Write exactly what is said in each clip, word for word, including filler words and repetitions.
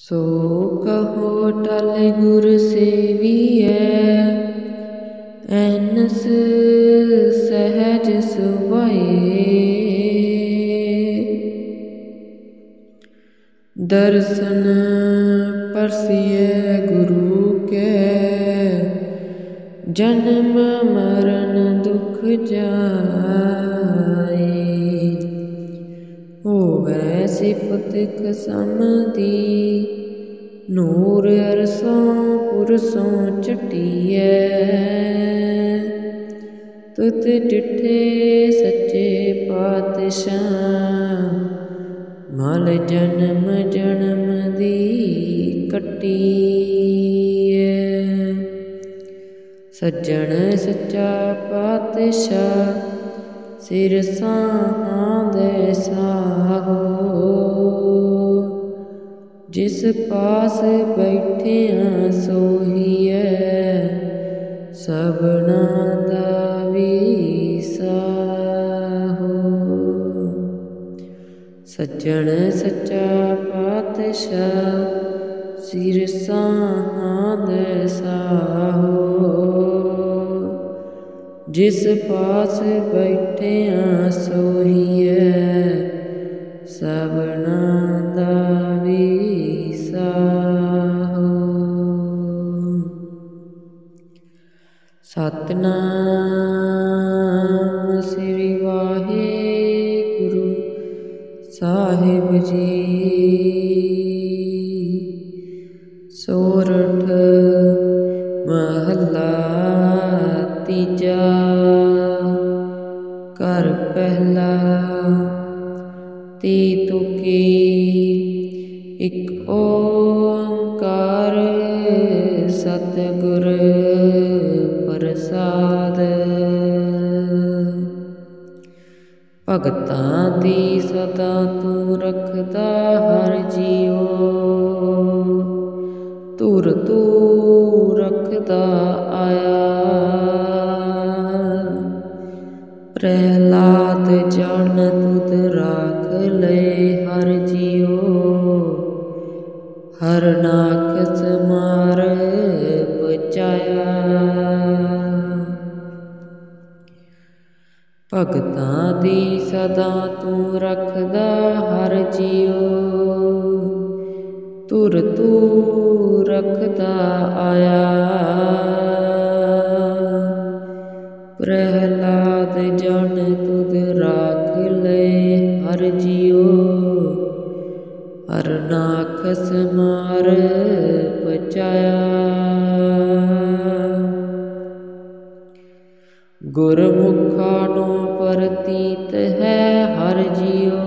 सो कहो टल गुर सेवियै, ऐनस सहज सुभाए। दर्शन परसिए गुरु के, जन्म मरण दुख जाए। होवै सिफत कसम दी, नूर अरसों पुरसों चटियै। तुत डिठे सच्चे पातशाह, मल जन्म जन्म दी कट्टियै। सज्जन सच्चा पातशाह, सिर साहां दे साहो। जिस पास बैठिया सोहियै, सबना दा विसाहो। सज्जन सच्चा पातशाह, सिर साहां दे साहो। जिस पास बैठिया सोहियै, सबना दा विसाहो। सतनाम श्री वाहिगुरु साहिब जी। सोरठ महला तीजा, घर पहला। ती तुकी एक ओंकार, सतगुर प्रसाद। भगतां दी सदा तू रखदा हर जियो, तुर तू रखदा आया। प्रहलाद जान तुद राख ले हर जियो, हर नाकस मार बचाया। भगतां दी सदा तू रखदा हर जियो, तुर तू रखदा आया। प्रहलाद जान तुद राख ले हर जियो, हर नाखस मार बचाया। गुरमुखा नो प्रतीत है हर जियो,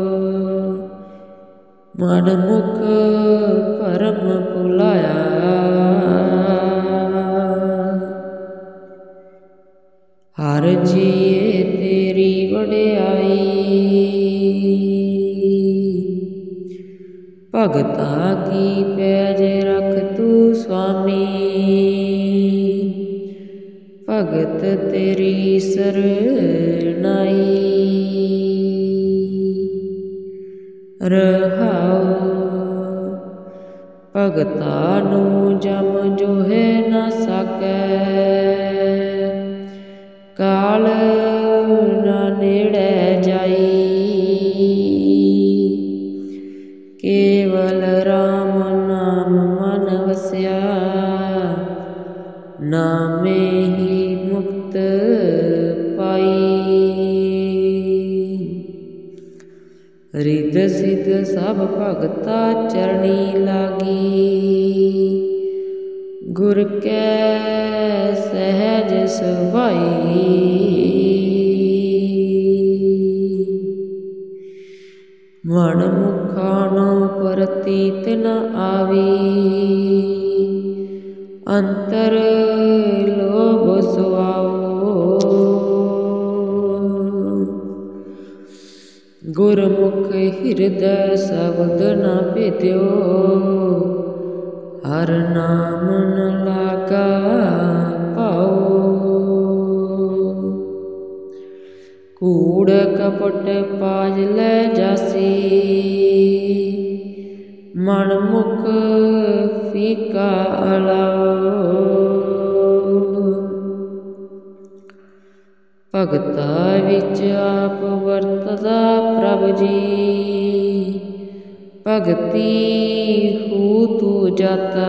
मन मुख परम भुलाया। हर जिए तेरी वडियाई, भगतां की पैज रख तू स्वामी। भगत तेरी सरनाई, रहाओ। भगतां नू जम जोहे न सकै, काल ना नेड़े जाई। केवल राम नाम मन वस्या, नामे ही मुक्त पाई। रिद सिद्ध सब भगता चरणी लागी, गुर कै सहज सुभाई। मन मुखा नो प्रतीत न आवी, अंतर लोभ सुआओ। गुरमुख हृदय शब्द न भेद्यो, हर नाम न लागा पाओ। कूड़ कपट पाज लै जासी, मन मुख फीका अलाओ। भगता विच आप वरतदा प्रभ जी, भगती हू तू जाता।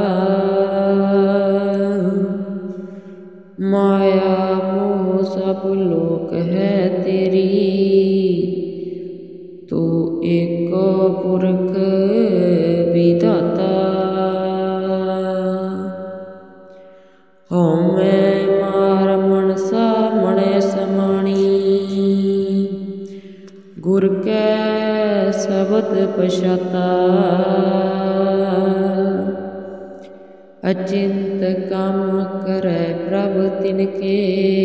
माया मोह सब लोक है तेरी, तू एको पुरख विधाता। हौमै मार मनसा मनै समाणी, गुर कै शब्द पछाता। अचिंत काम करै प्रभ तिनके,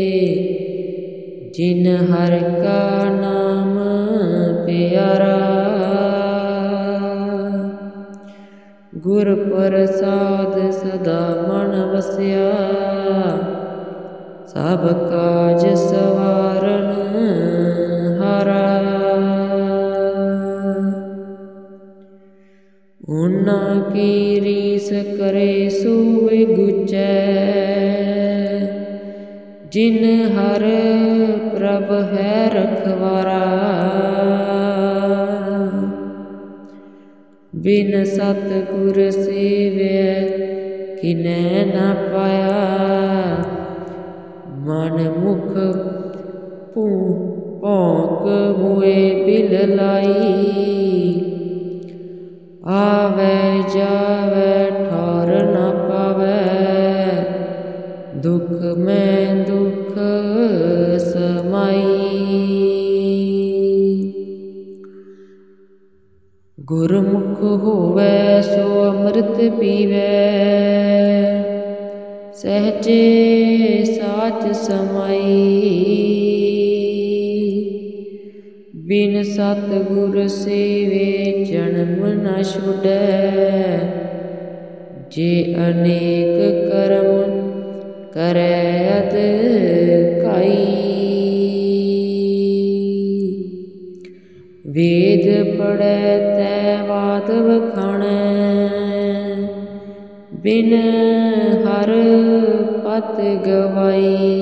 जिन हर का नाम प्यारा। गुर प्रसाद सदा मन वस्या, सब काज सवारन हारा। उन्ना की रीस करे सूबे गुचै, जिन हर प्रभ है रखवारा। बिन सतगुर सेवै किनै न पाया, मन मुख भौंक मुए बिल लाई। आवे जावे ठौर न पावै, दुख में दुख समाई। गुरमुख होवै सो अमृत पीवै, सहजे साच समाई। बिन सतगुर सेवे जन्म न छुडै, जे अनेक कर्म करै अद काई। वेद पढ़ै तै वाद वखाणै, बिन हर पत गवाई।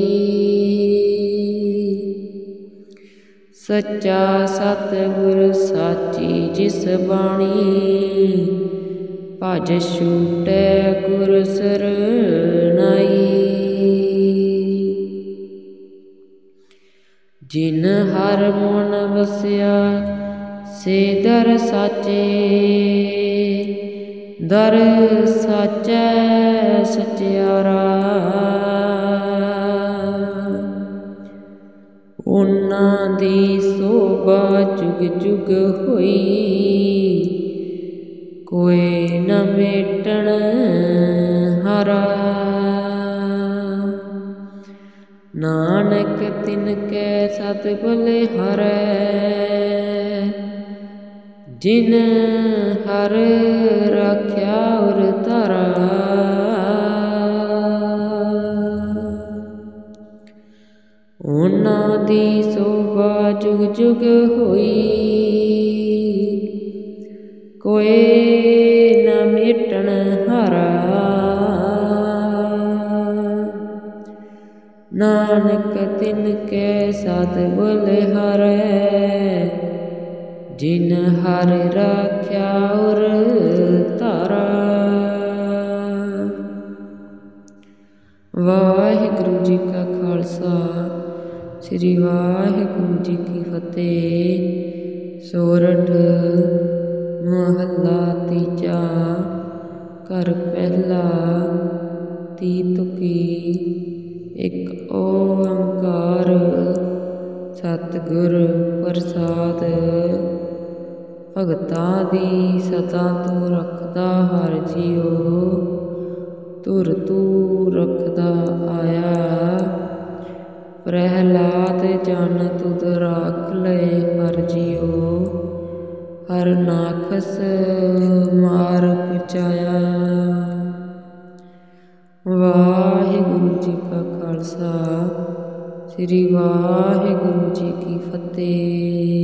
सच्चा सतगुर साची जिस बाणी, भज छूटै गुर सरनाई। जिन हर मन वस्या से दर साचे, दर साचै सचियारा। उन्ना दी शोभा जुग जुग होई, कोई न मेटण हारा। नानक तिनकै सत बलिहारै, जिन हर राख्या उर धारा। उन्ना दी शोभा जुग जुग होई, कोई न मेटण हारा। नानक तिनकै सत बलिहारै, जिन हर राख्या उर धारा। वाहिगुरु जी का खालसा, श्री वाहिगुरु जी की फतेह। सोरठ महला तीजा, घर पहला, ती तुकी। एक ओंकार सतगुर प्रसाद, भगतां दी सदा तू रखदा हर जियो। तुर तू रखदा आया, प्रहलाद जन तुद राख ले हर जियो। हर नाखस मार पचाया। वाहिगुरु जी का खालसा, श्री वाहिगुरु जी की फतेह।